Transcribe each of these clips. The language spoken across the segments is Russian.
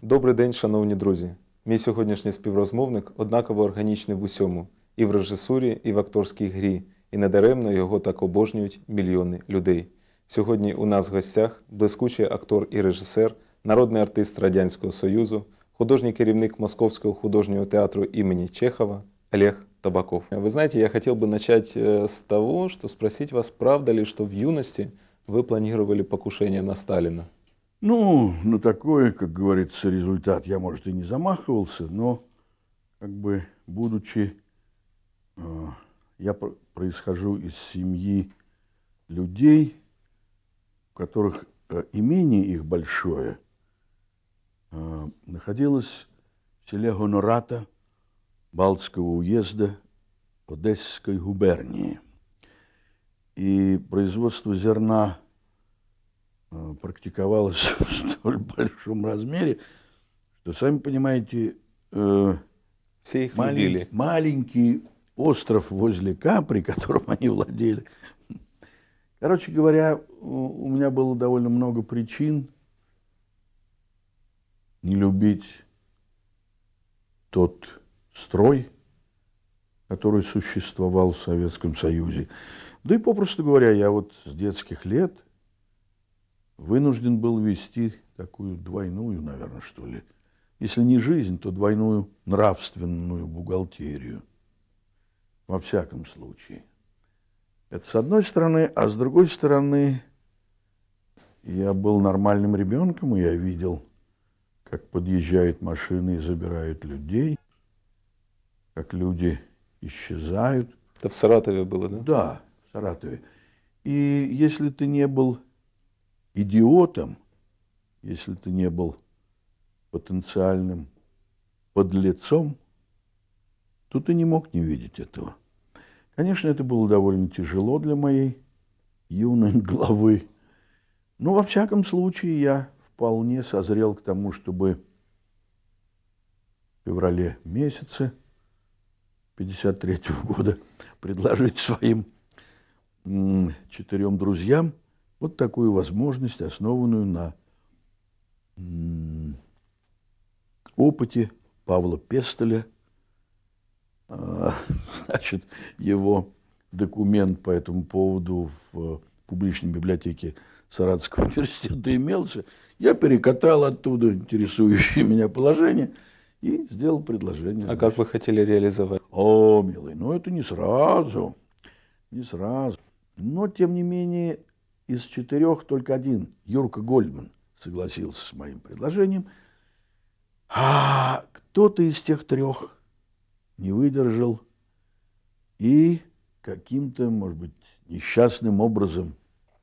Добрий день, шановні друзі! Мій сьогоднішній співрозмовник однаково органічний в усьому – і в режисурі, і в акторській грі, і недаремно його так обожнюють мільйони людей. Сьогодні у нас в гостях блискучий актор і режисер, народний артист Радянського Союзу, художній керівник Московского художнього театру имени Чехова Олег Табаков. Вы знаете, я хотел бы начать с того, что спросить вас, правда ли, что в юности вы планировали покушение на Сталина? Ну, на такой, как говорится, результат я, может, и не замахивался, но, как бы, будучи, я происхожу из семьи людей, у которых имение их большое находилось в селе Гонората Балтского уезда Одесской губернии. И производство зерна практиковалось в столь большом размере, что, сами понимаете, все их любили. Маленький остров возле Капри, которым они владели. Короче говоря, у меня было довольно много причин не любить тот строй, который существовал в Советском Союзе. Да и, попросту говоря, я вот с детских лет вынужден был вести такую двойную, наверное, что ли, если не жизнь, то двойную нравственную бухгалтерию. Во всяком случае. Это с одной стороны, а с другой стороны, я был нормальным ребенком, и я видел, как подъезжают машины и забирают людей, как люди исчезают. Это в Саратове было, да? Да, в Саратове. И если ты не был идиотом, если ты не был потенциальным подлецом, то ты не мог не видеть этого. Конечно, это было довольно тяжело для моей юной головы, но во всяком случае я вполне созрел к тому, чтобы в феврале месяце 1953 года предложить своим 4 друзьям вот такую возможность, основанную на опыте Павла Пестеля. Значит, его документ по этому поводу в публичной библиотеке Саратовского университета имелся. Я перекатал оттуда интересующее меня положение и сделал предложение. А как вы хотели реализовать? О, милый, ну это не сразу. Не сразу. Но, тем не менее, из 4 только один, Юрка Гольдман, согласился с моим предложением. А кто-то из тех 3 не выдержал и каким-то, может быть, несчастным образом,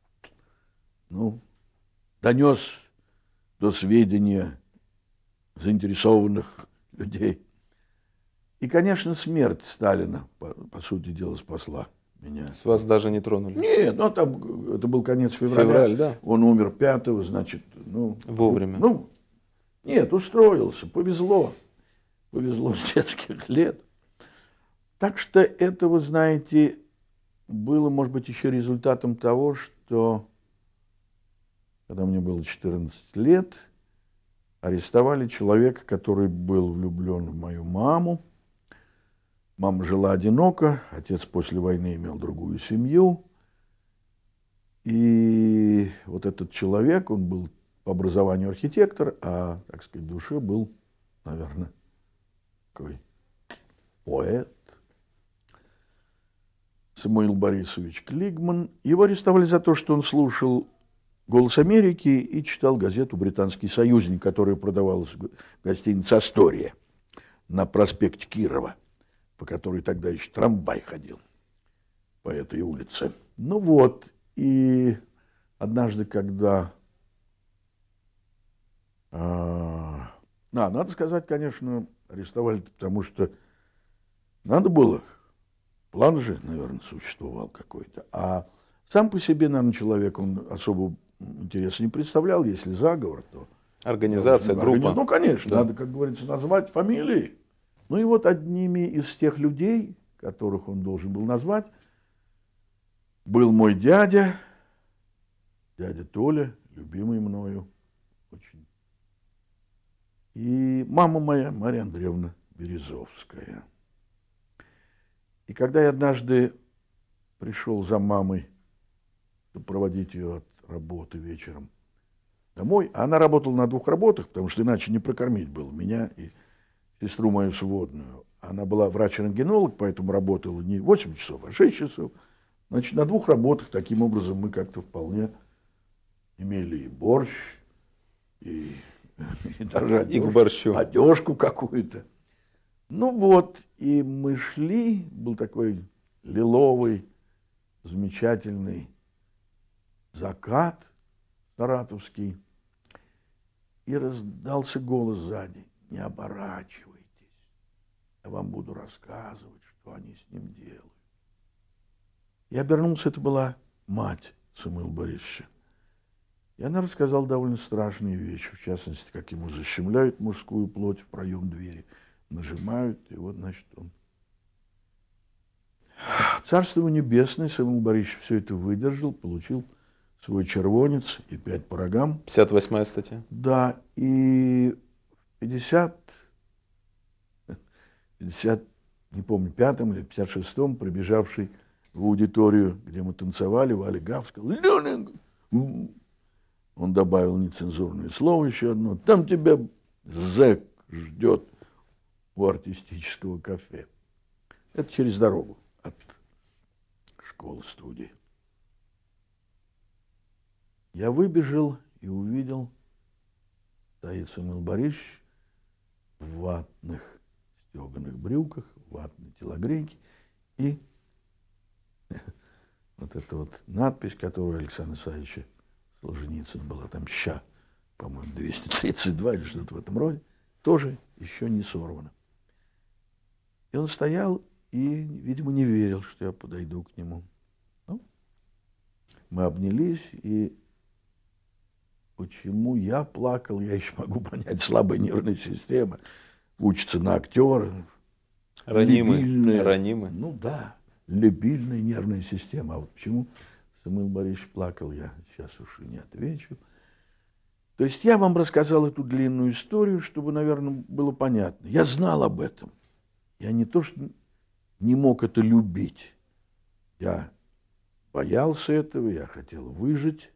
донес до сведения заинтересованных людей. И, конечно, смерть Сталина, по сути дела, спасла меня. С вас даже не тронули? Нет, там, это был конец февраля. Февраль, да? Он умер 5-го, значит, вовремя. Нет, устроился, повезло. Повезло с детских лет. Так что это, вы знаете, было, может быть, еще результатом того, что, когда мне было 14 лет, арестовали человека, который был влюблен в мою маму. Мама жила одиноко, отец после войны имел другую семью. И вот этот человек, он был по образованию архитектор, а, так сказать, в душе был, наверное, такой поэт. Самуил Борисович Клигман. Его арестовали за то, что он слушал «Голос Америки» и читал газету «Британский союзник», которая продавалась в гостинице «Астория» на проспекте Кирова, по которой тогда еще трамвай ходил по этой улице. И однажды, когда... надо сказать, конечно, арестовали, потому что надо было. План же, наверное, существовал какой-то. А сам по себе, наверное, человек, он особо интереса не представлял. Если заговор, то... Организация, группа. Ну, конечно, да. Надо, как говорится, назвать фамилии. Ну и вот одними из тех людей, которых он должен был назвать, был мой дядя Толя, любимый мною очень И мама моя, Марья Андреевна Березовская. И когда я однажды пришел за мамой, чтобы проводить ее от работы вечером домой, а она работала на 2 работах, потому что иначе не прокормить было меня и сестру мою сводную. Она была врач-рентгенолог, поэтому работала не 8 часов, а 6 часов. Значит, на 2 работах таким образом мы как-то вполне имели и борщ, и даже И к борщу. одежку какую-то. Ну вот, и мы шли, был такой лиловый, замечательный закат саратовский, и раздался голос сзади: не оборачивайтесь, я вам буду рассказывать, что они с ним делают. Я обернулся, это была мать Самуила Борисовича. И она рассказала довольно страшные вещи, в частности, как ему защемляют мужскую плоть в проем двери, нажимают, и вот, значит, он... Царство ему небесное, Самуил Борисович все это выдержал, получил свой червонец и 5 по рогам. 58-я статья. Да, и в 50, не помню, 5-м или 56-м, прибежавший в аудиторию, где мы танцевали, Валя Гав сказал: «Ленин!» Он добавил нецензурное слово еще одно: «Там тебя зэк ждет у артистического кафе». Это через дорогу от школы-студии. Я выбежал и увидел, стоит Самуил Борисович в ватных стеганых брюках, в ватной телогрейке, и вот эта вот надпись, которая у Александра Исаевича Солженицына была, там «Ща», по-моему, 232 или что-то в этом роде, тоже еще не сорвано. И он стоял и, видимо, не верил, что я подойду к нему. Ну, мы обнялись, и почему я плакал, я еще могу понять. Слабая нервная система, учится на актера. Ранимый. Ну да, либильная нервная система. А вот почему Самуил Борисович плакал, я сейчас уж и не отвечу. То есть я вам рассказал эту длинную историю, чтобы, наверное, было понятно. Я знал об этом. Я не то, что не мог это любить. Я боялся этого, я хотел выжить.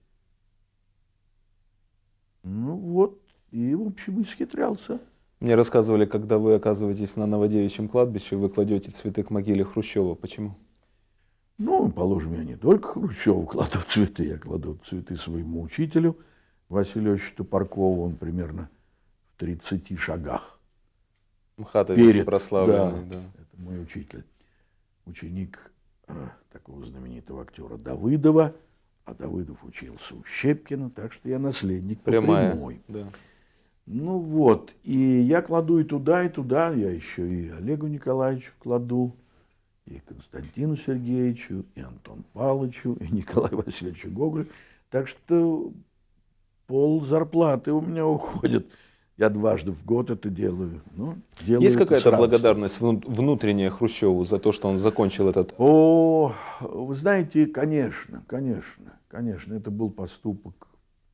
Ну вот, и, в общем, исхитрялся. Мне рассказывали, когда вы оказываетесь на Новодевичьем кладбище, вы кладете цветы к могиле Хрущева. Почему? Ну, положим, я не только Хрущеву кладу цветы, я кладу цветы своему учителю Василию Ильичу Топоркову, он примерно в 30 шагах. МХАТовец прославленный, да. Это мой учитель, ученик такого знаменитого актера Давыдова, а Давыдов учился у Щепкина, так что я наследник по прямой. Да. Ну вот, и я кладу и туда, я еще и Олегу Николаевичу кладу, и Константину Сергеевичу, и Антону Павловичу, и Николаю Васильевичу Гоголю. Так что пол зарплаты у меня уходит. Я дважды в год это делаю. Но делаю Есть это какая-то с радостью. благодарность внутренняя Хрущеву за то, что он закончил этот... О, вы знаете, конечно, это был поступок.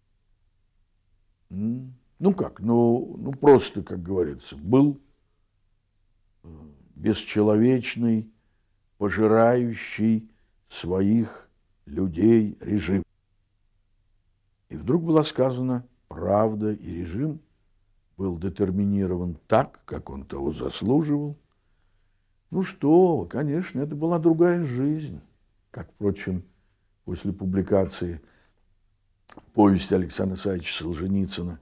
Ну как, ну просто, как говорится, был бесчеловечный, пожирающий своих людей режим. И вдруг была сказана правда, и режим был детерминирован так, как он того заслуживал. Ну что вы, конечно, это была другая жизнь. Как, впрочем, после публикации повести Александра Исаевича Солженицына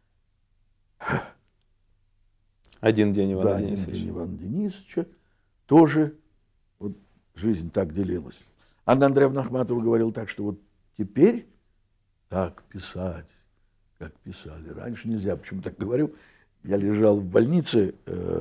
«Один день Ивана «Один Денисовича». день Ивана Денисовича» тоже вот жизнь так делилась. Анна Андреевна Ахматова говорила так, что вот теперь так писать, как писали. Раньше нельзя. Почему так говорю? Я лежал в больнице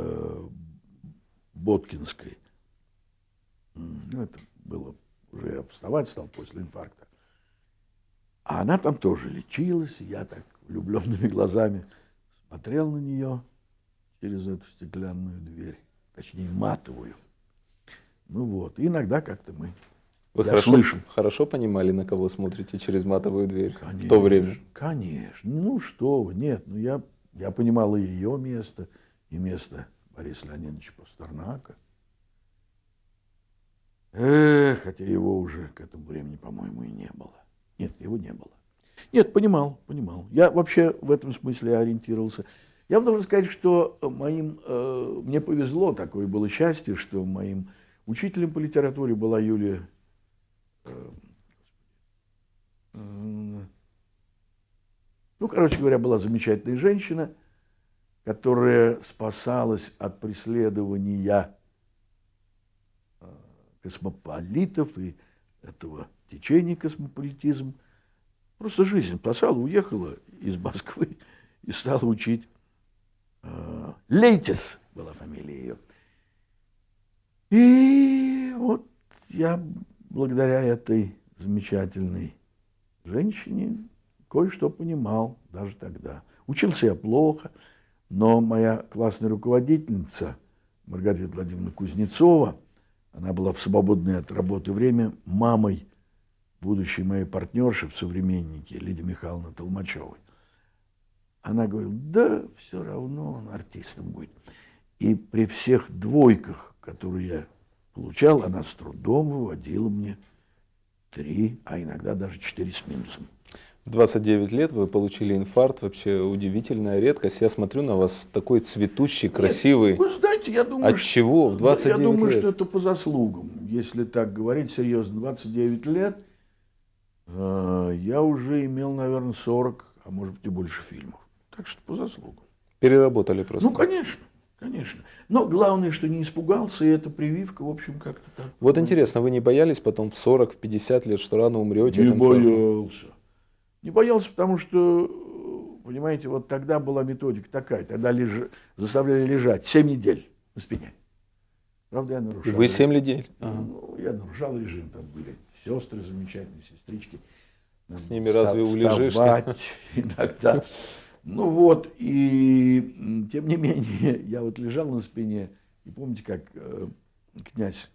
Боткинской. Ну, это было, уже я вставать стал после инфаркта. А она там тоже лечилась, и я так влюбленными глазами смотрел на нее через эту стеклянную дверь, точнее матовую. Ну вот, и иногда как-то мы... Вы хорошо понимали, на кого смотрите через матовую дверь в то время? Конечно. Ну что вы, нет, ну я Я понимал и ее место, и место Бориса Леонидовича Пастернака. Хотя его уже к этому времени, по-моему, и не было. Нет, его не было. Нет, понимал. Я вообще в этом смысле ориентировался. Я должен сказать, что мне повезло, такое было счастье, что моим учителем по литературе была Юлия короче говоря, была замечательная женщина, которая спасалась от преследования космополитов и этого течения космополитизм. Просто жизнь спасала, уехала из Москвы и стала учить. Лейтис была фамилия ее. И вот я благодаря этой замечательной женщине кое-что понимал даже тогда. Учился я плохо, но моя классная руководительница Маргарита Владимировна Кузнецова, она была в свободное от работы время мамой будущей моей партнерши в «Современнике» Лидии Михайловны Толмачевой. Она говорила, да все равно он артистом будет. И при всех двойках, которые я получал, она с трудом выводила мне 3, а иногда даже 4 с минусом. В 29 лет вы получили инфаркт, вообще удивительная редкость. Я смотрю на вас такой цветущий, красивый. Нет, вы знаете, я думаю, от чего в 29 я думаю, лет? что это по заслугам. Если так говорить серьезно, 29 лет я уже имел, наверное, 40, а может быть и больше фильмов. Так что по заслугам. Переработали просто. Ну, конечно. Конечно. Но главное, что не испугался, и эта прививка, в общем, как-то так. Вот интересно, вы не боялись потом в 40, в 50 лет, что рано умрете? Не боялся. Не боялся, потому что, понимаете, вот тогда была методика такая. Тогда заставляли лежать 7 недель на спине. Правда, я нарушал. Вы 7 недель? Ага. Ну, я нарушал режим, там были сестры замечательные, сестрички. С ними разве улежишь? Иногда. Ну вот, и тем не менее, я вот лежал на спине, и помните, как князь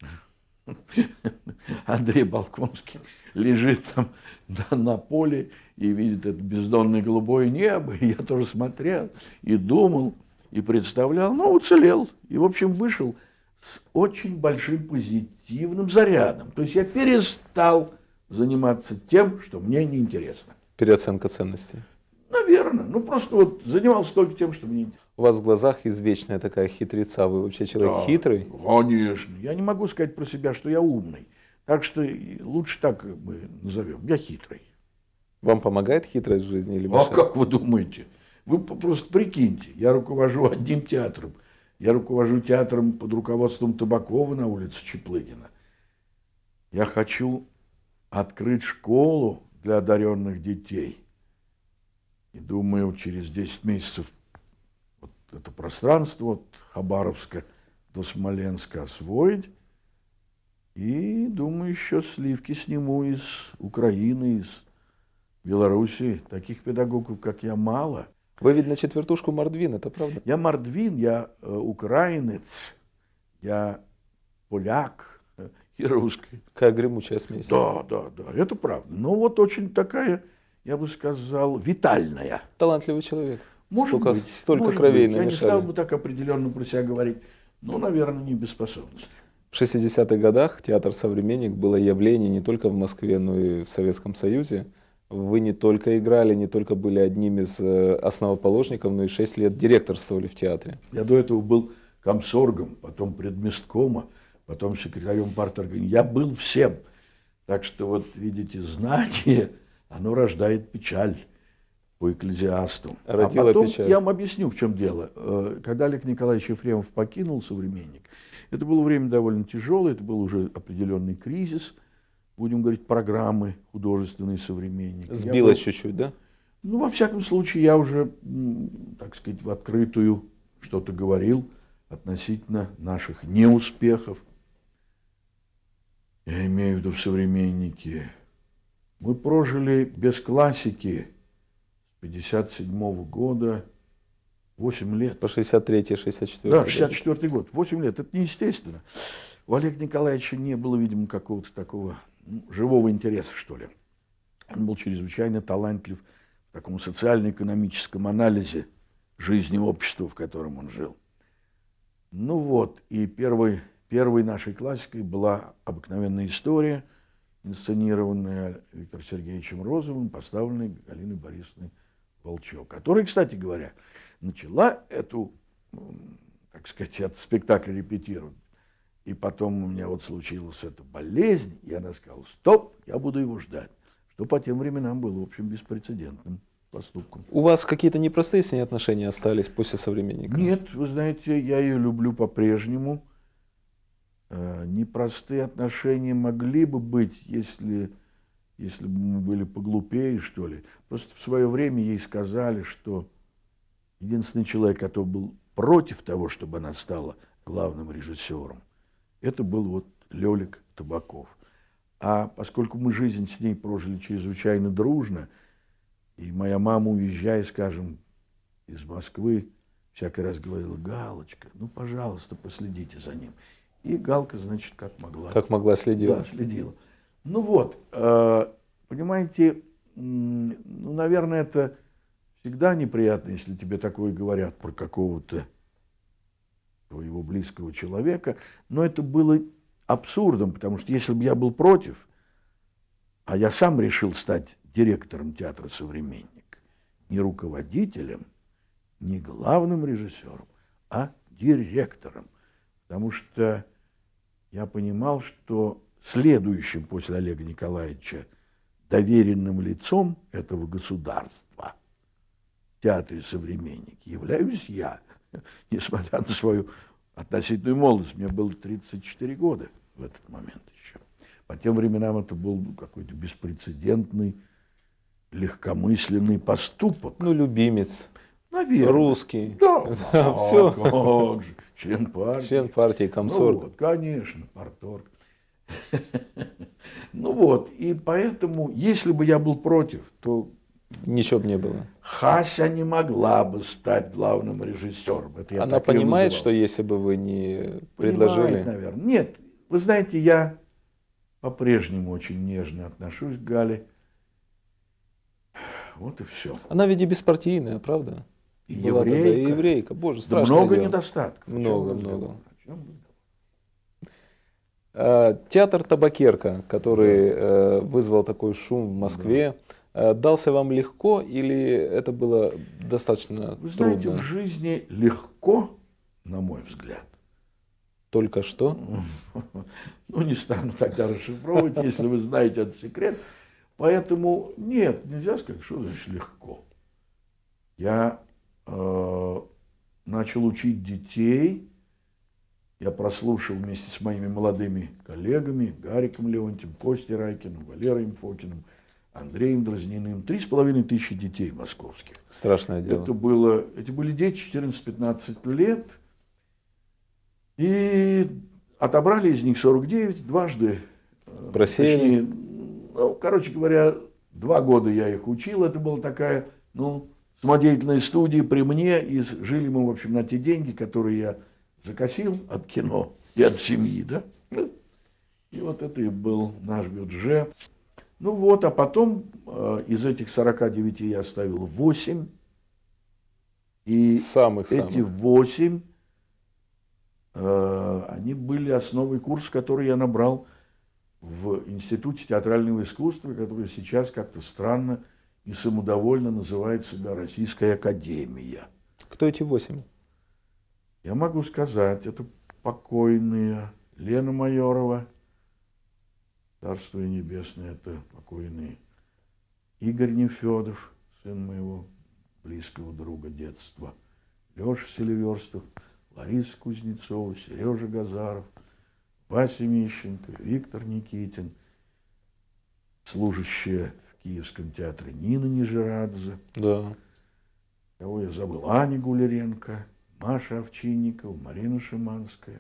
Андрей Болконский лежит там на поле и видит это бездонное голубое небо, и я тоже смотрел, и думал, и представлял, но уцелел, и, в общем, вышел с очень большим позитивным зарядом. То есть я перестал заниматься тем, что мне неинтересно. Переоценка ценностей. Наверное. Ну, просто вот занимался только тем, что мне интересно. У вас в глазах извечная такая хитреца. Вы вообще человек хитрый? Конечно. Я не могу сказать про себя, что я умный. Так что лучше так мы назовем. Я хитрый. Вам помогает хитрость в жизни или мешает? А как вы думаете? Вы просто прикиньте. Я руковожу одним театром. Я руковожу театром под руководством Табакова на улице Чаплыгина. Я хочу открыть школу для одаренных детей. И думаю, через 10 месяцев вот это пространство от Хабаровска до Смоленска освоить. И, думаю, еще сливки сниму из Украины, из Белоруссии. Таких педагогов, как я, мало. Вы, видно, четвертушку мордвин, это правда? Я мордвин, я украинец, я поляк и русский. Какая гремучая смесь. Да, это правда. Но вот очень такая, я бы сказал, витальная. Талантливый человек. Может быть. Столько кровей быть. намешали. Я не стал бы так определенно про себя говорить, но, наверное, не без способности. В 60-х годах театр «Современник» было явление не только в Москве, но и в Советском Союзе. Вы не только играли, не только были одним из основоположников, но и 6 лет директорствовали в театре. Я до этого был комсоргом, потом предместкома, потом секретарем парторганизации. Я был всем. Так что вот, видите, знание, оно рождает печаль по экклезиасту. Родила потом печаль. Я вам объясню, в чем дело. Когда Олег Николаевич Ефремов покинул «Современник», это было время довольно тяжелое, это был уже определенный кризис, будем говорить, программы художественный «Современник». Сбилось чуть-чуть, да? Ну, во всяком случае, я уже, так сказать, в открытую что-то говорил относительно наших неуспехов. Я имею в виду в «Современнике». Мы прожили без классики с 1957 года 8 лет. По 63-й, 64-й. Да, 64-й год. 8 лет. Это неестественно. У Олега Николаевича не было, видимо, какого-то такого живого интереса, что ли. Он был чрезвычайно талантлив в таком социально-экономическом анализе жизни общества, в котором он жил. Ну вот, и первой нашей классикой была «Обыкновенная история», инсценированная Виктором Сергеевичем Розовым, поставленная Галиной Борисовной Волчок, которая, кстати говоря, начала эту, так сказать, этот спектакль репетировать. И потом у меня вот случилась эта болезнь, и она сказала: стоп, я буду его ждать. Что по тем временам было, в общем, беспрецедентным поступком. У вас какие-то непростые с ней отношения остались после «Современника»? Нет, вы знаете, я ее люблю по-прежнему. Непростые отношения могли бы быть, если бы мы были поглупее, что ли. Просто в свое время ей сказали, что единственный человек, который был против того, чтобы она стала главным режиссером, это был вот Лёлик Табаков. А поскольку мы жизнь с ней прожили чрезвычайно дружно, и моя мама, уезжая, скажем, из Москвы, всякий раз говорила: Галочка, ну, пожалуйста, последите за ним. И Галка, значит, как могла. Как могла, следила. Да, следила. Ну вот, понимаете, ну, наверное, это всегда неприятно, если тебе такое говорят про какого-то твоего близкого человека, но это было абсурдом, потому что если бы я был против, а я сам решил стать директором театра «Современник», не руководителем, не главным режиссером, а директором, потому что я понимал, что следующим после Олега Николаевича доверенным лицом этого государства в театре «Современник» являюсь я, несмотря на свою относительную молодость. Мне было 34 года в этот момент еще. По тем временам это был какой-то беспрецедентный, легкомысленный поступок. Ну, любимец. Наверное. Русский. Да, Все. как же, член партии. Член партии, комсорг. Ну вот, конечно, парторг. Ну вот, и поэтому, если бы я был против, то Ничего бы не было. Хася не могла бы стать главным режиссером. Это я Она так её понимает, называл. что если бы вы не Понимает, предложили... наверное. Нет, вы знаете, я по-прежнему очень нежно отношусь к Гале. Вот и все. Она ведь и беспартийная, правда? И Была тогда еврейка. и еврейка. Боже, Да страшное много дело. недостатков. О чем Много, разговор? много. О чем разговор? Театр «Табакерка», который вызвал такой шум в Москве, дался вам легко или это было достаточно Вы знаете, трудно? в жизни легко, на мой взгляд. Только что? Ну, не стану тогда расшифровывать, если вы знаете этот секрет. Поэтому нет, нельзя сказать, что значит легко. Я начал учить детей. Я прослушал вместе с моими молодыми коллегами Гариком Леонтьевым, Костей Райкиным, Валерой Фокиным, Андреем Дразниным 3500 детей московских. Страшное дело. Эти были дети 14-15 лет. И отобрали из них 49, дважды. Просеяли? Точнее, ну, короче говоря, 2 года я их учил. Это была такая, ну, самодеятельная студия при мне. И жили мы, в общем, на те деньги, которые я закосил от кино и от семьи, да. И вот это и был наш бюджет. Ну вот, а потом из этих 49 я оставил 8. И Самых-самых. эти 8, они были основой курса, который я набрал в Институте театрального искусства, который сейчас как-то странно и самодовольно называет себя Российская академия. Кто эти 8? Я могу сказать, это покойные Лена Майорова, Царство небесное, это покойный Игорь Нефедов, сын моего близкого друга детства, Леша Селиверстов, Лариса Кузнецова, Сережа Газаров, Вася Мищенко, Виктор Никитин, служащая в Киевском театре Нина Нижерадзе. Да. Кого я забыл? Аня Гуляренко, Маша Овчинникова, Марина Шиманская,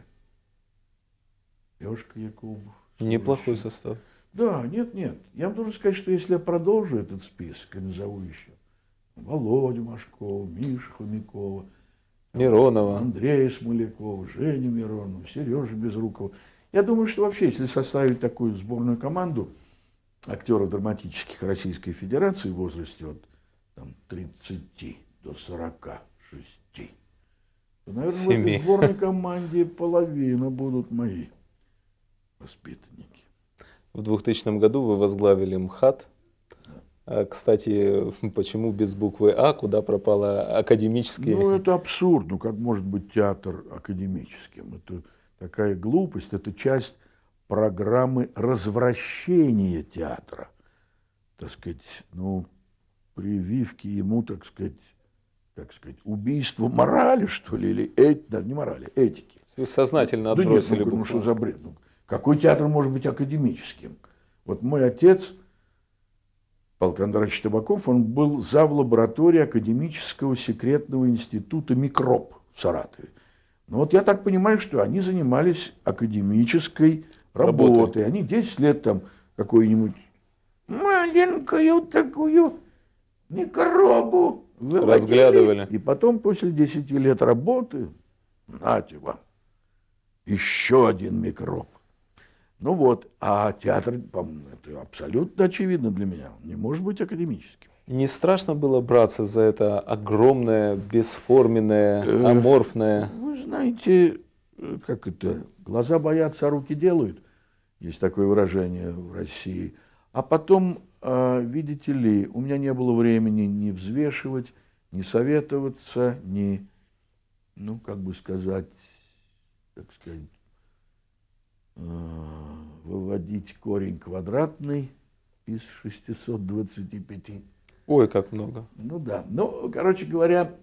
Лешка Якубов. Неплохой служащий. состав. Да, нет. Я вам должен сказать, что если я продолжу этот список и назову еще Володю Машкова, Мишу Хомякова, Миронова. Андрея Смолякова, Женю Миронова, Сережу Безрукова. Я думаю, что вообще, если составить такую сборную команду актеров драматических Российской Федерации в возрасте от 30 до 40, 6, то, наверное, в 7. этой сборной команде половина будут мои воспитанники. В 2000 году вы возглавили МХАТ. Кстати, почему без буквы А, куда пропала академический? Ну, это абсурд. Ну, как может быть театр академическим? Это такая глупость. Это часть программы развращения театра. Так сказать, ну, прививки ему, так сказать, как сказать, убийство морали, что ли, или даже не морали, этики. Вы сознательно Да нет, отбросили ну букву что А. за бред? Ну, какой театр может быть академическим? Вот мой отец, Павел Кондратьевич Табаков, он был зав. Лаборатории Академического секретного института «Микроб» в Саратове. Ну вот я так понимаю, что они занимались академической работой. Они 10 лет там какой-нибудь маленькую такую микробу выводили. Разглядывали. И потом, после 10 лет работы, нате вам, еще один микроб. Ну вот, а театр, по-моему, это абсолютно очевидно для меня, он не может быть академическим. Не страшно было браться за это огромное, бесформенное, аморфное? Вы знаете, как это, глаза боятся, а руки делают. Есть такое выражение в России. А потом, видите ли, у меня не было времени ни взвешивать, ни советоваться, ни, ну, как бы сказать, так сказать, выводить корень квадратный из 625. Ой, как много. Ну да. Ну, короче говоря,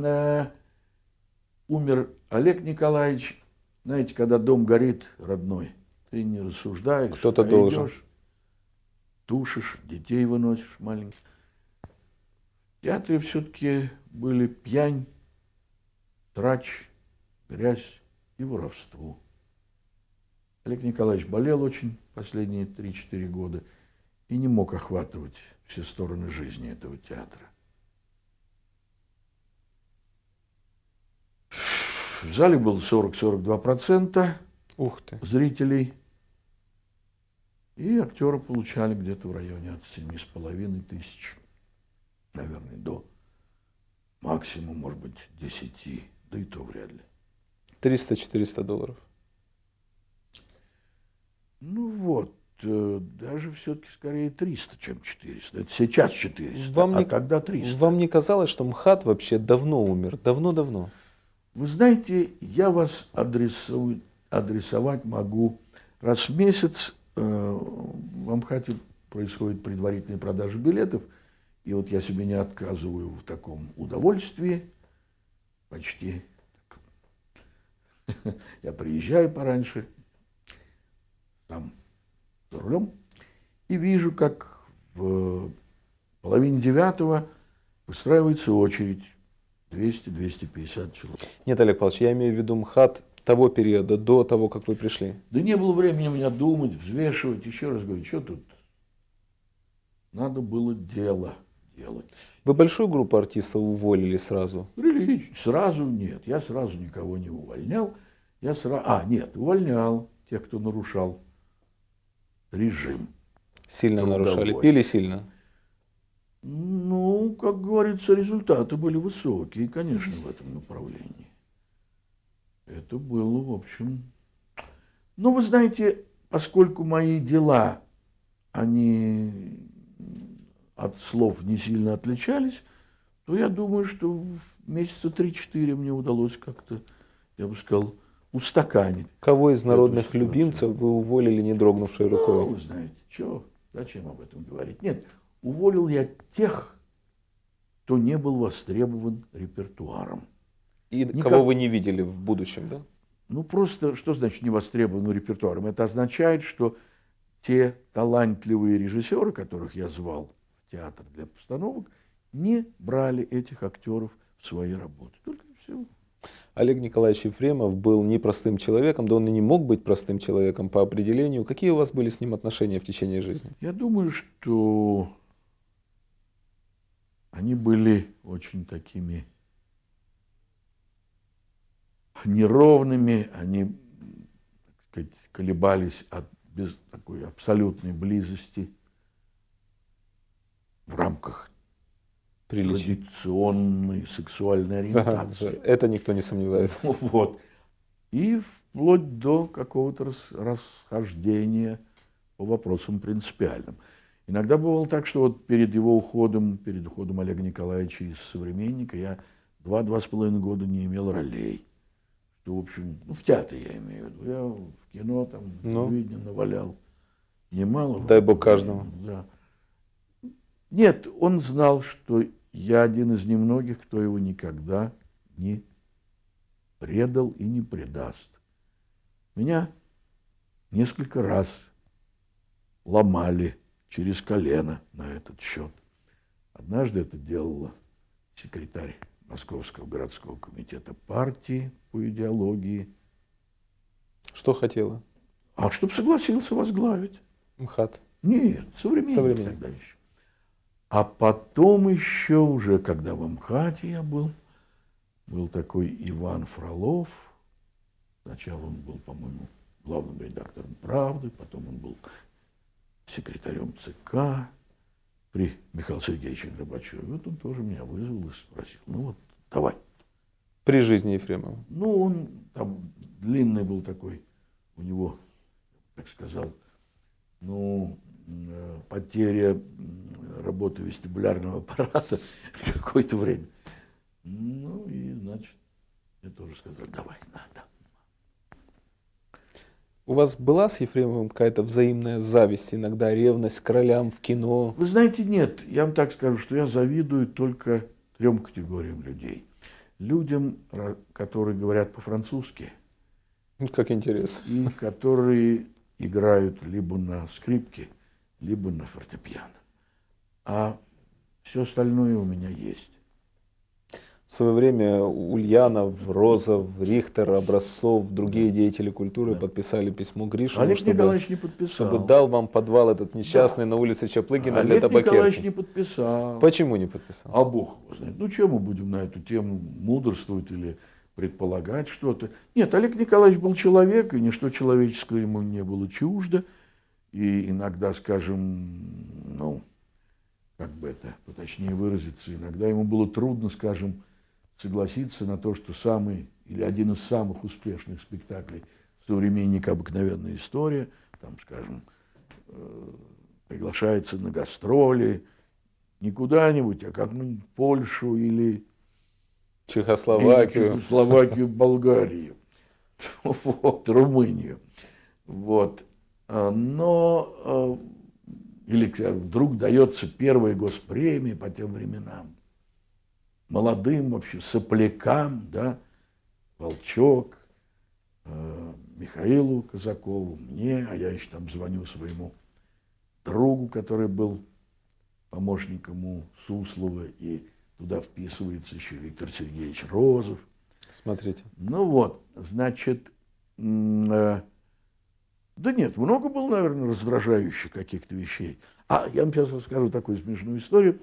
умер Олег Николаевич. Знаете, когда дом горит, родной, ты не рассуждаешь, Кто-то должен. идешь, тушишь, детей выносишь маленьких. В театре все-таки были пьянь, трач, грязь и воровство. Олег Николаевич болел очень последние 3-4 года и не мог охватывать все стороны жизни этого театра. В зале было 40-42% Ух ты. зрителей, и актеры получали где-то в районе от 7,5 тысяч, наверное, до максимум, может быть, 10, да и то вряд ли. $300-400. Ну вот, даже все-таки скорее 300, чем 400. Это сейчас 400, Вам а не- тогда 300. Вам не казалось, что МХАТ вообще давно умер? Давно-давно. Вы знаете, я вас адресовать могу раз в месяц. В Амхате происходит предварительная продажа билетов, и вот я себе не отказываю в таком удовольствии. Почти. Я приезжаю пораньше, там за рулем, и вижу, как в половине 9 выстраивается очередь. 200-250 человек. Нет, Олег Павлович, я имею в виду МХАТ того периода, до того, как вы пришли. Да не было времени у меня думать, взвешивать. Еще раз говорю, что тут? Надо было дело делать. Вы большую группу артистов уволили сразу? Прилично. Сразу нет. Я сразу никого не увольнял. Я сразу... нет, увольнял тех, кто нарушал режим. Сильно Трудовой. нарушали? Пили сильно? Ну, как говорится, результаты были высокие, конечно, в этом направлении. Это было, в общем... Ну, вы знаете, поскольку мои дела, они от слов не сильно отличались, то я думаю, что в месяца 3-4 мне удалось как-то, я бы сказал, устаканить. Кого из народных ситуацию. любимцев вы уволили, не дрогнувшей Ну, рукой? вы знаете, что, зачем об этом говорить? Нет, уволил я тех, кто не был востребован репертуаром. И Никак- кого вы не видели в будущем, да? Ну, просто, что значит не востребован репертуаром? Это означает, что те талантливые режиссеры, которых я звал в театр для постановок, не брали этих актеров в свои работы. Только и всего. Олег Николаевич Ефремов был непростым человеком, да он и не мог быть простым человеком по определению. Какие у вас были с ним отношения в течение жизни? Я думаю, что они были очень такими неровными, они, так сказать, колебались от без такой абсолютной близости в рамках Приличий. традиционной сексуальной Да, ориентации. это никто не сомневается. Вот. И вплоть до какого-то расхождения по вопросам принципиальным. Иногда бывало так, что вот перед уходом Олега Николаевича из «Современника» я 2–2,5 года не имел ролей. Что, в общем, ну, в театре я имею в виду. Я в кино там, Ну. видно, навалял немало. Дай бог каждому. Да. Нет, он знал, что я один из немногих, кто его никогда не предал и не предаст. Меня несколько раз ломали через колено на этот счет. Однажды это делала секретарь Московского городского комитета партии по идеологии. Что хотела? А чтоб согласился возглавить? МХАТ. Нет, современник Современник. тогда еще. А потом еще уже, когда в МХАТе я был такой Иван Фролов. Сначала он был, по-моему, главным редактором «Правды», потом он был секретарем ЦК при Михаиле Сергеевиче Горбачеве. Вот он тоже меня вызвал и спросил, ну вот, давай. При жизни Ефремова. Ну, он там длинный был такой, у него, так сказал, ну, потеря работы вестибулярного аппарата какое-то время. Ну, и, значит, я тоже сказал, давай, надо. У вас была с Ефремовым какая-то взаимная зависть, иногда ревность к ролям в кино? Вы знаете, нет, я вам так скажу, что я завидую только 3 категориям людей. Людям, которые говорят по-французски, Как интересно. и которые играют либо на скрипке, либо на фортепиано. А все остальное у меня есть. В свое время Ульянов, Розов, Рихтер, Образцов, другие деятели культуры подписали письмо Гришину, Олег Николаевич не подписал. чтобы дал вам подвал этот несчастный на улице Чаплыгина для Олег Николаевич табакерки. не подписал. Почему не подписал? А Бог его знает. Ну, чем мы будем на эту тему мудрствовать или предполагать что-то? Нет, Олег Николаевич был человек, и ничто человеческое ему не было чуждо. И иногда, скажем, ну, как бы это поточнее выразиться, иногда ему было трудно, скажем, согласиться на то, что самый или один из самых успешных спектаклей «Современник. Обыкновенная история», там, скажем, приглашается на гастроли не куда-нибудь, а как-нибудь в Польшу или Чехословакию. Чехословакию, Болгарию, вот, Румынию. Вот. Но или вдруг дается первая госпремия по тем временам молодым вообще соплякам, да, Волчок, Михаилу Казакову, мне, а я еще там звоню своему другу, который был помощником у Суслова, и туда вписывается еще Виктор Сергеевич Розов. Смотрите. Ну вот, значит, да нет, много было, наверное, раздражающих каких-то вещей. А я вам сейчас расскажу такую смешную историю.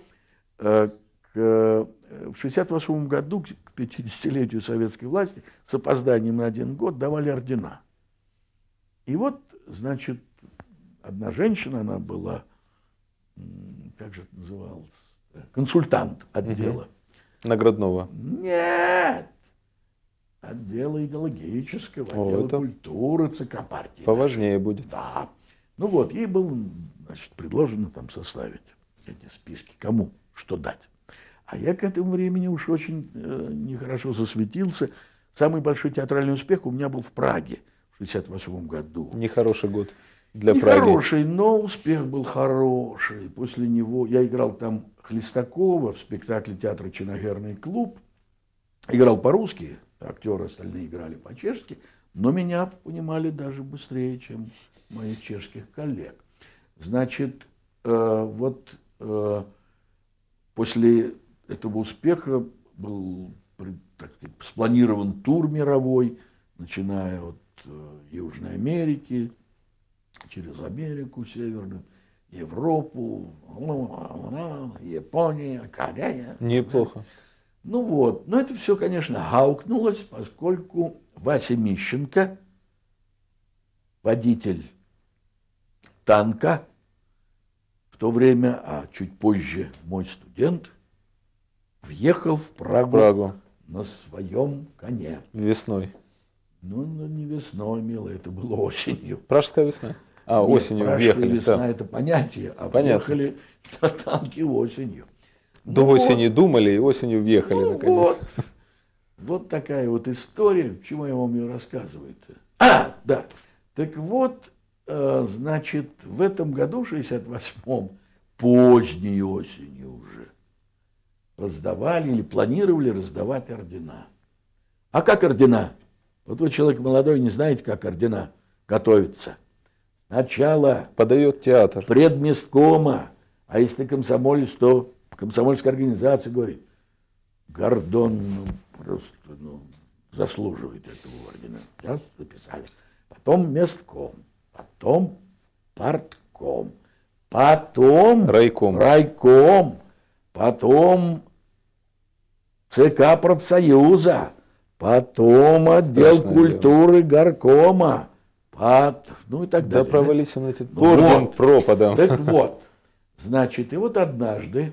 В 1968 году, к 50-летию советской власти, с опозданием на 1 год давали ордена. И вот, значит, одна женщина, она была, как же это называлось, консультант отдела. Наградного. Нет! Отдела идеологического, отдела это культуры ЦК партии. Поважнее будет. Да. Ну вот, ей было, значит, предложено там составить эти списки, кому что дать. А я к этому времени уж очень нехорошо засветился. Самый большой театральный успех у меня был в Праге в 1968 году. Нехороший год для Праги. Нехороший, но успех был хороший. После него я играл там Хлестакова в спектакле театра «Чиногерный клуб». Играл по-русски, актеры остальные играли по-чешски, но меня понимали даже быстрее, чем моих чешских коллег. Значит, после этого успеха был, так сказать, спланирован тур мировой, начиная от Южной Америки, через Америку Северную, Европу, Япония, Корея. Неплохо. Ну вот, но это все, конечно, гаукнулось, поскольку Вася Мищенко, водитель танка, в то время, а чуть позже мой студент, въехал в В Прагу, Прагу на своем коне. весной. Ну, не весной, милый, это было осенью. Пражская весна. А, Нет, осенью пражская въехали. весна Да. это понятие, а Понятно. въехали на танке осенью. До Ну осени вот, думали, и осенью въехали, ну наконец. вот. Вот такая вот история. Почему я вам ее рассказываю-то? А, да. Так вот, значит, в этом году, 68-м, поздней осенью уже, раздавали или планировали раздавать ордена. А как ордена? Вот вы человек молодой, не знаете, как ордена готовятся. Сначала Подает театр. предместкома, а если комсомолец, то комсомольская организация говорит, Гордон просто заслуживает этого ордена. Раз, записали. Потом местком, потом партком, потом райком, потом ЦК профсоюза, потом отдел Страшное культуры горкома, ну и так Да далее. провались он эти Ну орден вот. пропадом. Так вот, значит, и вот однажды,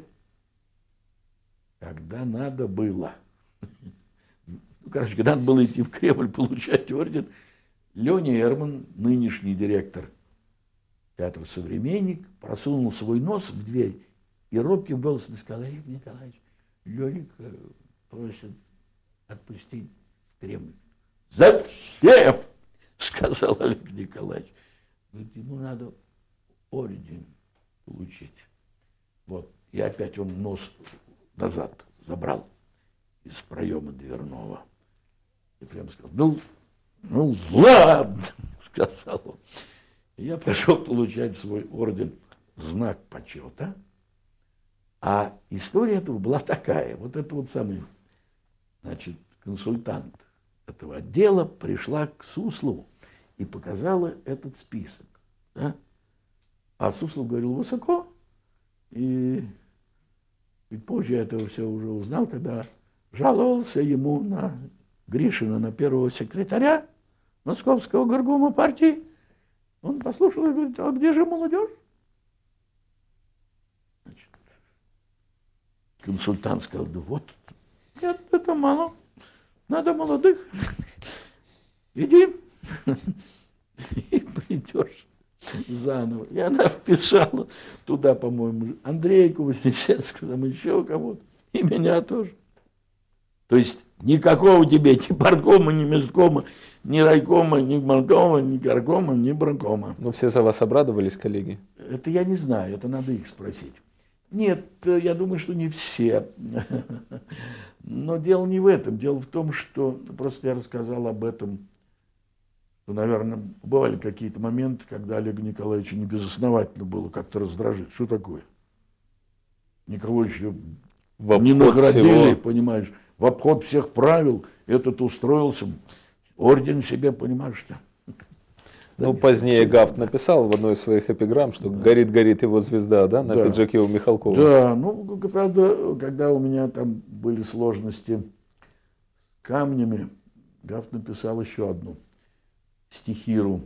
когда надо было, когда надо было идти в Кремль получать орден, Леня Эрман, нынешний директор театра «Современник», просунул свой нос в дверь и робким голосом сказал: Олег Николаевич, Ленька просит отпустить в Кремль. Зачем? Сказал Олег Николаевич. Говорит, ему надо орден получить. Вот. И опять он нос назад забрал из проема дверного. И прямо сказал, ну ладно, сказал он. И я пошел получать свой орден «Знак почета». А история этого была такая. Вот это вот самый, значит, консультант этого отдела пришла к Суслову и показала этот список. Да? А Суслов говорил высоко. И позже я это все уже узнал, когда жаловался ему на Гришина, на первого секретаря Московского горкома партии. Он послушал и говорит, а где же молодежь? Значит, консультант сказал, да вот, нет, это мало, надо молодых. Иди и придешь заново. И она вписала туда, по-моему, Андрейку Вознесенского, там еще кого-то, и меня тоже. То есть никакого тебе ни парткома, ни месткома, ни райкома, ни манкома, ни горкома, ни бранкома. Ну, все за вас обрадовались, коллеги? Это я не знаю, это надо их спросить. Нет, я думаю, что не все. Но дело не в этом. Дело в том, что просто я рассказал об этом, что, наверное, бывали какие-то моменты, когда Олегу Николаевичу не безосновательно было как-то раздражить. Что такое? Никого еще не наградили, всего. понимаешь, в обход всех правил. Этот устроился, орден себе, понимаешь, что. Ну, позднее Гафт написал в одной из своих эпиграмм, что горит его звезда, да, на Да. пиджаке у Михалкова. Да, ну, правда, когда у меня там были сложности с камнями, Гафт написал еще одну стихиру.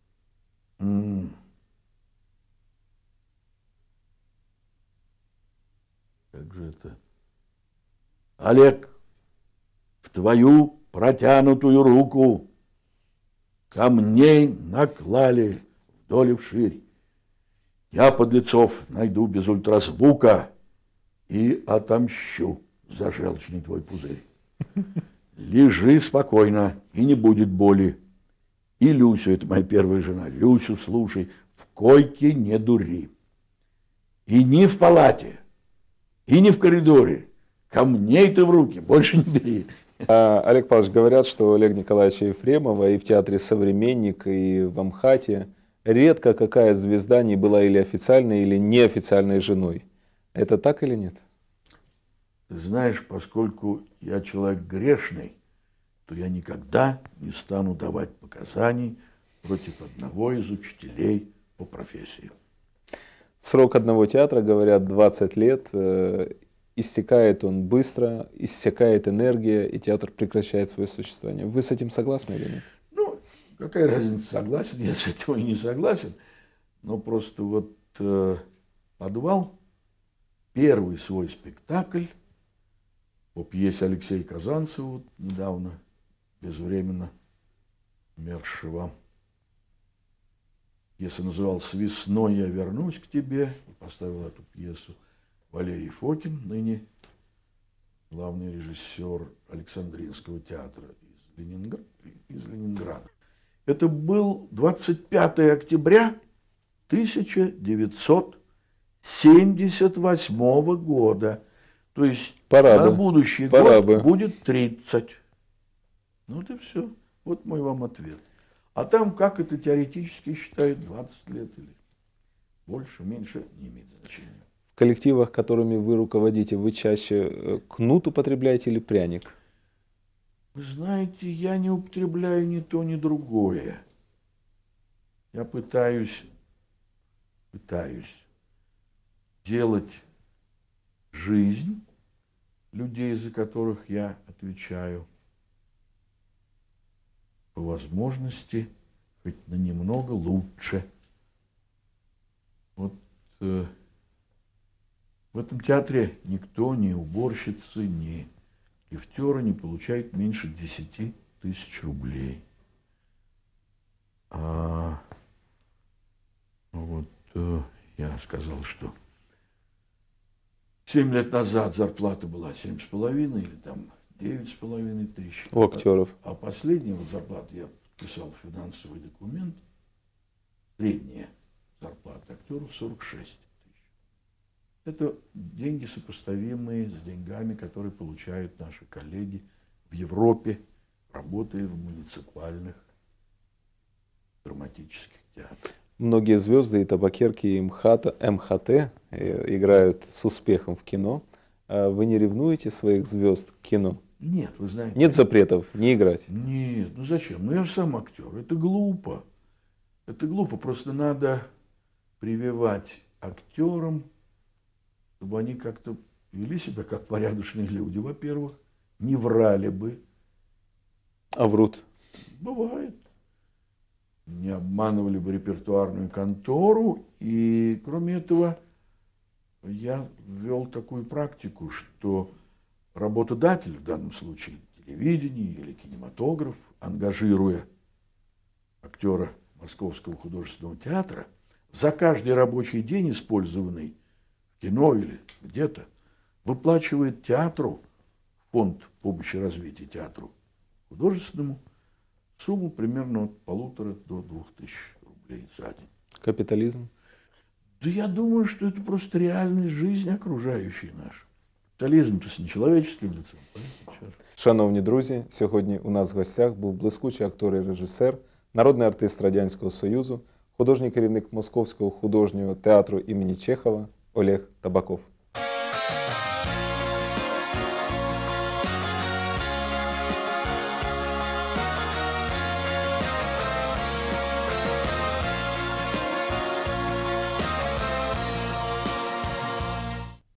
Как же это? Олег, в твою протянутую руку камней наклали вдоль и вширь. Я подлецов найду без ультразвука и отомщу за желчный твой пузырь. Лежи спокойно, и не будет боли. И Люсю, это моя первая жена, Люсю слушай, в койке не дури. И ни в палате, и ни в коридоре. Камней ты в руки больше не бери. Олег Павлович, говорят, что Олег Николаевича Ефремова и в театре «Современник», и в Амхате редко какая звезда не была или официальной, или неофициальной женой. Это так или нет? Ты знаешь, поскольку я человек грешный, то я никогда не стану давать показаний против одного из учителей по профессии. Срок одного театра, говорят, 20 лет. Истекает он быстро, иссякает энергия, и театр прекращает свое существование. Вы с этим согласны или нет? Ну, какая разница, согласен я с этим и не согласен. Но просто вот «Подвал», первый свой спектакль по пьесе Алексея Казанцева, вот недавно, безвременно умершего. Пьеса называлась «Весной я вернусь к тебе». И поставил эту пьесу Валерий Фокин, ныне главный режиссер Александринского театра из Ленинграда. Это был 25 октября 1978 года. То есть Пора на бы. будущий Пора год бы. будет 30. Ну вот и все. Вот мой вам ответ. А там, как это теоретически считают, 20 лет или больше, меньше, не имеет значения. В коллективах, которыми вы руководите, вы чаще кнут употребляете или пряник? Вы знаете, я не употребляю ни то, ни другое. Я пытаюсь делать жизнь людей, за которых я отвечаю, по возможности хоть на немного лучше. Вот в этом театре никто, ни уборщицы, ни лифтеры не получают меньше 10 тысяч рублей. Я сказал, что 7 лет назад зарплата была 7,5 или там 9,5 тысяч. У актеров. А последняя вот зарплата, я подписал финансовый документ, средняя зарплата актеров 46 тысяч. Это деньги, сопоставимые с деньгами, которые получают наши коллеги в Европе, работая в муниципальных драматических театрах. Многие звезды и табакерки МХТ играют с успехом в кино. Вы не ревнуете своих звезд к кино? Нет, вы знаете. Нет запретов не играть? Нет, ну зачем? Ну я же сам актер. Это глупо. Это глупо. Просто надо прививать актерам, чтобы они как-то вели себя как порядочные люди, во-первых, не врали бы. А врут? Бывает. Не обманывали бы репертуарную контору. И, кроме этого, я ввел такую практику, что работодатель, в данном случае телевидение или кинематограф, ангажируя актера Московского художественного театра, за каждый рабочий день, использованный в кино или где-то, выплачивает театру, фонд помощи развития театру художественному, сумму примерно от 1500 до 2000 рублей за день. Капитализм? Да я думаю, что это просто реальность жизни окружающей нашей. Капіталізм – це не чоловічським лицем. Шановні друзі, сьогодні у нас в гостях був блискучий актор і режисер, народний артист Радянського Союзу, художній керівник Московського художнього театру імені Чехова Олег Табаков.